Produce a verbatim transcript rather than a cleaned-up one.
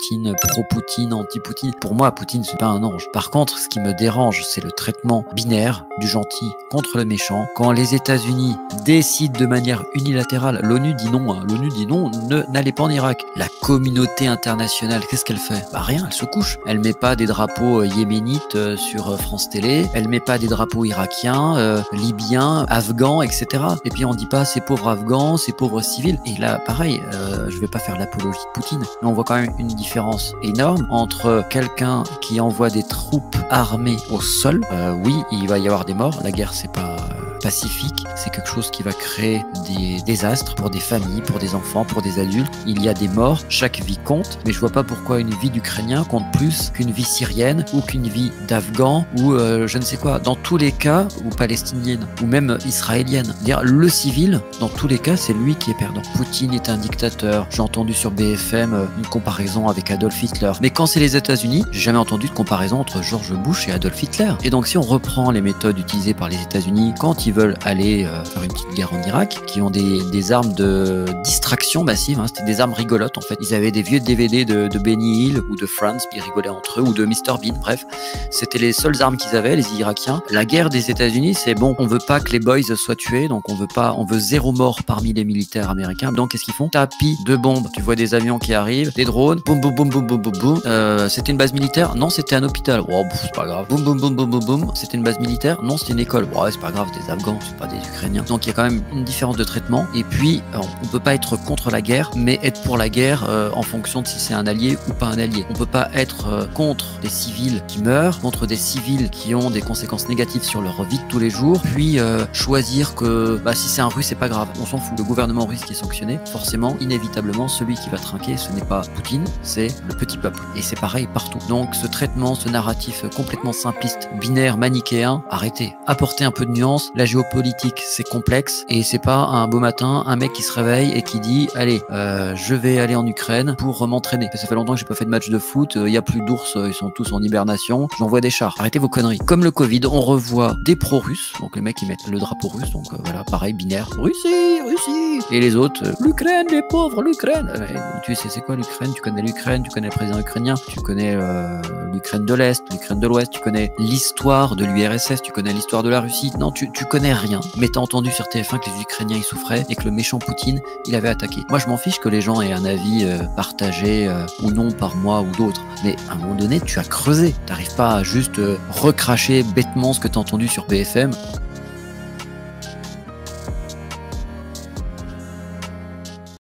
Poutine, pro-Poutine, anti-Poutine. Pour moi, Poutine, c'est pas un ange. Par contre, ce qui me dérange, c'est le traitement binaire du gentil contre le méchant. Quand les États-Unis décident de manière unilatérale, l'ONU dit non, hein, l'ONU dit non, ne n'allez pas en Irak. La communauté internationale, qu'est-ce qu'elle fait? Bah rien, elle se couche. Elle met pas des drapeaux yéménites euh, sur euh, France Télé, elle met pas des drapeaux irakiens, euh, libyens, afghans, et cetera. Et puis on dit pas ces pauvres Afghans, ces pauvres civils. Et là, pareil, euh, je vais pas faire l'apologie de Poutine, mais on voit quand même une différence énorme entre quelqu'un qui envoie des troupes armées au sol. Euh, oui, il va y avoir des morts. La guerre, c'est pas euh, pacifique. C'est quelque chose qui va créer des désastres pour des familles, pour des enfants, pour des adultes. Il y a des morts. Chaque vie compte. Mais je vois pas pourquoi une vie d'Ukrainien compte plus qu'une vie syrienne ou qu'une vie d'Afghan ou euh, je ne sais quoi. Dans tous les cas, ou palestinienne, ou même israélienne. Dire le civil, dans tous les cas, c'est lui qui est perdant. Poutine est un dictateur. J'ai entendu sur B F M euh, une comparaison avec Adolf Hitler. Mais quand c'est les États-Unis, j'ai jamais entendu de comparaison entre George Bush et Adolf Hitler. Et donc si on reprend les méthodes utilisées par les États-Unis quand ils veulent aller euh, faire une petite guerre en Irak, qui ont des, des armes de distraction massive, hein, c'était des armes rigolotes en fait. Ils avaient des vieux D V D de, de Benny Hill ou de Franz, ils rigolaient entre eux, ou de mister Bean, bref. C'était les seules armes qu'ils avaient, les Irakiens. La guerre des États-Unis, c'est bon, on veut pas que les boys soient tués, donc on veut pas, on veut zéro mort parmi les militaires américains. Donc qu'est-ce qu'ils font? Tapis de bombes. Tu vois des avions qui arrivent, des drones, boum boum boum boum boum boum boum. Euh, c'était une base militaire? Non, c'était un hôpital. Oh, c'est pas grave. Boum boum boum boum boum boum. C'était une base militaire? Non, c'était une école. Ouais, c'est pas grave, des Afghans, c'est pas des Ukrainiens. Donc il y a quand même une différence de traitement. Et puis, on, on peut pas être contre la guerre, mais être pour la guerre euh, en fonction de si c'est un allié ou pas un allié. On peut pas être euh, contre des civils qui meurent, contre des civils qui ont des conséquences négatives sur leur vie de tous les jours, puis euh, choisir que bah, si c'est un russe, c'est pas grave. On s'en fout. Le gouvernement russe qui est sanctionné, forcément, inévitablement, celui qui va trinquer, ce n'est pas Poutine, c'est le petit peuple. Et c'est pareil partout. Donc ce traitement, ce narratif complètement simpliste, binaire, manichéen, arrêtez. Apportez un peu de nuance. La géopolitique, c'est complexe et c'est pas un beau matin un mec qui se réveille et qui dit allez, euh, je vais aller en Ukraine pour m'entraîner. Ça fait longtemps que j'ai pas fait de match de foot. Il y a plus d'ours, ils sont tous en hibernation. J'envoie des chars. Arrêtez vos conneries. Comme le Covid, on revoit des pro-russes. Donc les mecs ils mettent le drapeau russe. Donc euh, voilà, pareil, binaire. Russie, Russie. Et les autres, euh, l'Ukraine, les pauvres, l'Ukraine. Euh, tu sais c'est quoi l'Ukraine? Tu connais l'Ukraine, tu connais le président ukrainien, tu connais euh, l'Ukraine de l'Est, l'Ukraine de l'Ouest, tu connais l'histoire de l'U R S S, tu connais l'histoire de la Russie. Non, tu, tu connais rien. Mais t'as entendu sur T F un que les Ukrainiens ils souffraient et que le méchant Poutine il avait attaqué. Moi je m'en fiche que les gens aient un avis euh, partagé euh, ou non par moi ou d'autres. Mais à un moment donné, tu as creusé. T'arrives pas à juste euh, recracher bêtement ce que t'as entendu sur B F M.